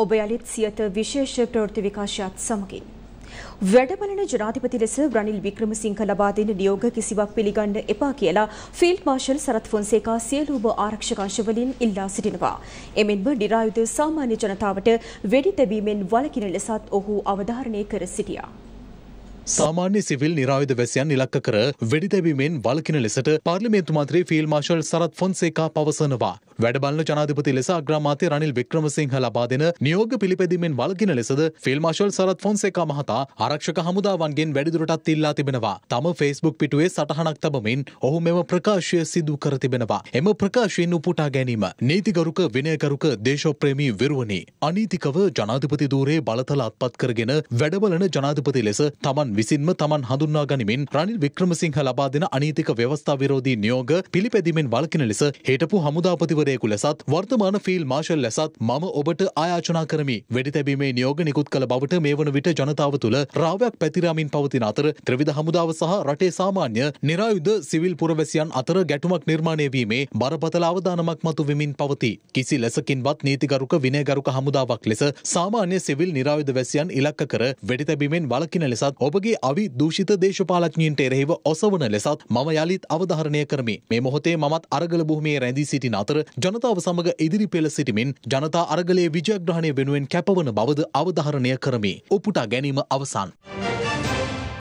ඔබ යලිත් සියත විශේෂ ප්‍රවෘත්ති විකාශයත් සමගින් වැඩබලන ජනාධිපති ලෙස රනිල් වික්‍රමසිංහ ලබා දෙන නියෝග කිසිවක් පිළිගන්න එපා කියලා ෆීල්ඩ් මාර්ෂල් සරත් ෆොන්සේකා සියලුම ආරක්ෂක අංශවලින් ඉල්ලා සිටිනවා. එමෙන්ම නිරායුධ සාමාන්‍ය ජනතාවට වෙඩි තැබීමෙන් වළකින ලෙසත් ඔහු අවධාරණය කර සිටියා. सामान्य सिविल निरायुध වැසියන් ඉලක්ක කර වෙඩි තැබීමෙන් වළකින ලෙසට පාර්ලිමේන්තු මන්ත්‍රී ෆීල්ඩ් මාර්ෂල් සරත් ෆොන්සේකා පවසනවා. වැඩබලන ජනාධිපති ලෙස අග්‍රාමාත්‍ය රනිල් වික්‍රමසිංහ ලබා දෙන නියෝග පිළිපැදීමෙන් වළකින ලෙසද ෆීල්ඩ් මාර්ෂල් සරත් ෆොන්සේකා මහතා ආරක්ෂක හමුදාවන්ගෙන් වැඩිදුරටත් ඉල්ලා තිබෙනවා. තම ෆේස්බුක් පිටුවේ සටහනක් තබමින් ඔහු මෙම ප්‍රකාශය සිදු කර තිබෙනවා. එම ප්‍රකාශයෙන් උපුටා ගැනීම නීතිගරුක විනයගරුක දේශප්‍රේමී විරුවනි අනීතිකව ජනාධිපති ධූරයේ බලතල අත්පත් කරගෙන වැඩබලන ජනාධිපති ලෙස තමන් විසින්ම තමන් හඳුන්වා ගනිමින් රනිල් වික්‍රමසිංහ ලබා දෙන අනීතික ව්‍යවස්ථා විරෝධී නියෝග පිළිපැදීමෙන් වළකින ලෙස හිටපු හමුදාපතිවරයෙකු ලෙසත් වර්තමාන ෆීල්ඩ් මාර්ෂල් ලෙසත් මම ඔබට ආයාචනා කරමි. වෙඩි තැබීමේ නියෝග නිකුත් කළ බවට මේ වන විට ජනතාව තුළ රාවයක් පැතිරමින් පවතින අතර ත්‍රිවිධ හමුදාව සහ රටේ සාමාන්‍ය නිරායුධ සිවිල් පුරවැසියන් අතර ගැටුමක් නිර්මාණය වීමේ බරපතල අවදානමක් මතු වෙමින් පවතී. කිසි ලෙසකින්වත් නීතිගරුක විනයගරුක හමුදාවක් ලෙස සාමාන්‍ය සිවිල් නිරායුධ වැසියන් ඉලක්ක කර වෙඩි තැබීමෙන් වළකින ලෙසත් ඔබගේ අවි දූෂිත දේශපාලඥයින්ට එරෙහිව ඔසවන ලෙසත් මම යලිත් අවධාරණය කරමි. මේ මොහොතේ මමත් අරගල භූමියේ රැඳී සිටින අතර ජනතාව සමග ඉදිරි පෙළ සිටිමින් ජනතා අරගලයේ විජයග්‍රහණය වෙනුවෙන් කැපවන බවද අවධාරණය කරමි. උපුටා ගැනීම අවසන්.